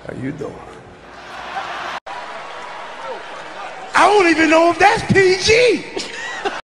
How you doing? I don't even know if that's PG.